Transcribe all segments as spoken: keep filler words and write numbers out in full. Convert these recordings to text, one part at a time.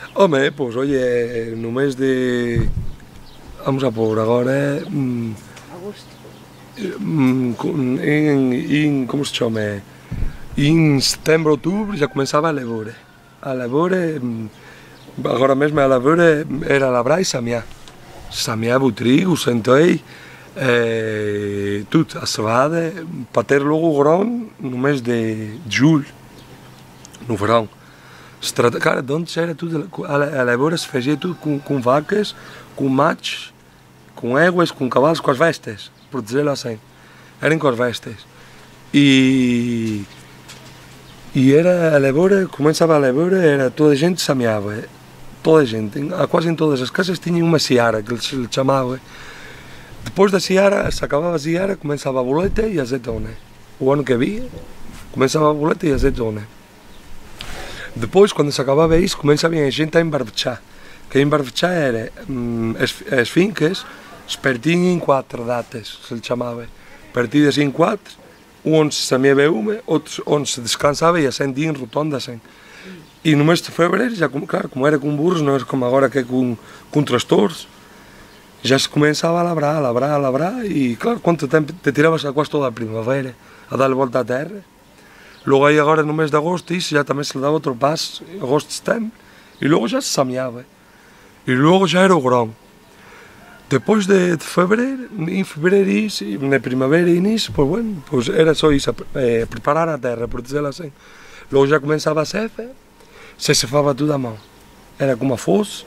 Home, pois, oye, no mes de... Vamos a por agora... Mm, Agosto. mm, en, en, como se chama? Em setembro, outubro, já começava a lavoura. A lavoura, agora mesmo a lavoura era labrar e samear. Sameava o trigo, o centeio, eh, tudo, a cevada, para ter logo o grão no mês de julho, no verão. Se trata, cara, de onde era tudo, a, a lavoura se fazia tudo com, com vacas, com machos, com éguas, com cavalos, com as vestes, por dizer assim. Eram com as vestes. E, e era a lavoura, começava a lavoura, era toda a gente sameava. Toda a gente, quase em todas as casas tinha uma seara, que se lhe chamava. Depois da seara, se acabava a seara, começava a boleta e a azeitona. O ano que havia, começava a boleta e a azeitona. Depois, quando se acabava isso, começava a gente a embarbechar. Que embarbechar era hum, as, as fincas, se partiam em quatro datas, se lhe chamava. Partidas em quatro, onde se sameava uma, outros onde se descansava e ascendia em rotonda assim. E no mês de fevereiro, já como, claro, como era com burros, não era como agora que é com, com trastores, já se começava a labrar, a labrar, a labrar, e claro, quanto tempo te tiravas a quase toda a primavera, a dar volta à terra. Logo aí agora no mês de agosto, isso já também se lhe dava outro passo, agosto, setembro, e logo já se sameava. E logo já era o grão. Depois de, de fevereiro, em fevereiro isso, na primavera e nisso, pois bueno, pois era só isso, é, preparar a terra, por dizer assim. Logo já começava a cefa, se cefava tudo à mão. Era como a fosse,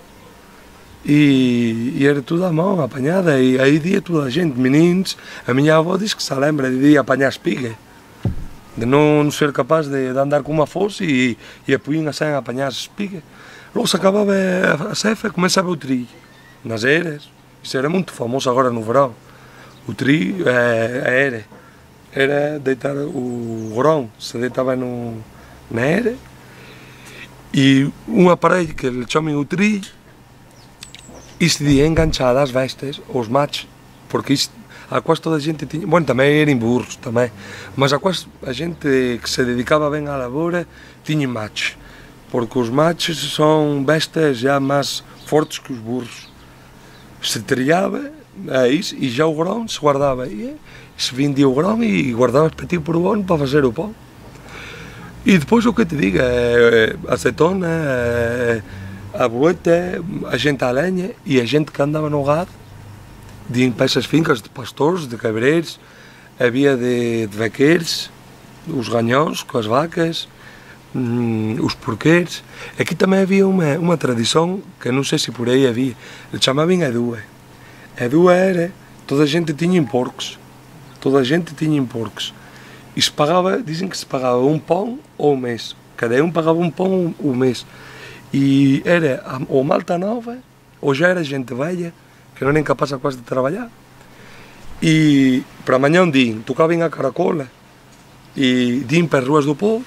e, e era tudo à mão, apanhada, e aí dia toda a gente, meninos, a minha avó diz que se lembra de ir apanhar espiga, de não, não ser capaz de, de andar com uma fosse e, e a punha assim a apanhar as espigas. Logo se acabava a, a cefa, começava o trilho, nas eras. Isso era muito famoso agora no verão. O trilho é, era, era deitar o grão, se deitava no, na era, e um aparelho que lhe chamam o trilho, isso de enganchado às vestes, aos machos, porque isso, a quase toda a gente tinha, bom, também era em burros, também, mas a quase a gente que se dedicava bem à lavoura tinha machos, porque os machos são bestas já mais fortes que os burros. Se trilhava é isso, e já o grão se guardava, e se vendia o grão e guardava para por o ano para fazer o pão. E depois o que eu te digo, é, a azeitona, é, a boleta, a gente à lenha e a gente que andava no gado, de em essas fincas de pastores, de cabreiros, havia de, de vaqueiros, os ganhões com as vacas, hum, os porqueiros. Aqui também havia uma, uma tradição, que não sei se por aí havia, eles chamavam edua. Edua era, toda a gente tinha em porcos, toda a gente tinha em porcos. E se pagava, dizem que se pagava um pão ou um mês, cada um pagava um pão o mês. E era ou malta nova, ou já era gente velha, que não era incapaz quase de trabalhar. E para amanhã um dia, tocavam a caracola, e diam para as ruas do povo,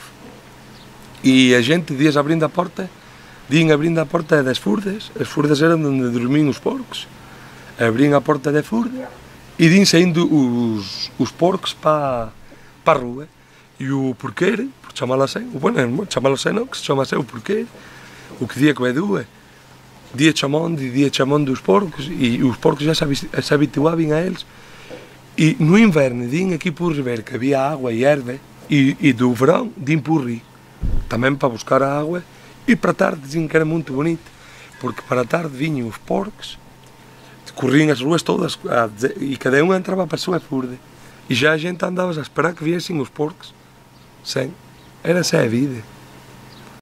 e a gente, dias abrindo a porta, diam abrindo a porta das furdas, as furdas eram onde dormiam os porcos, abriam a porta da furda, e diam saindo os, os porcos para... para a rua, e o porqueiro, por chamá-lo assim, o bueno, chamá-lo assim não, que se chama assim o porqueiro, o que dia que vai duas, dia chamando e dia chamando dos porcos, e os porcos já se habituavam a eles, e no inverno, diam aqui por Ribeiro, que havia água e erva, e, e do verão, diam por rio, também para buscar a água, e para a tarde diziam que era muito bonito, porque para a tarde vinham os porcos, corriam as ruas todas, e cada um entrava para a sua furda. E já a gente andava a esperar que viessem os porcos. Sim, era essa a vida.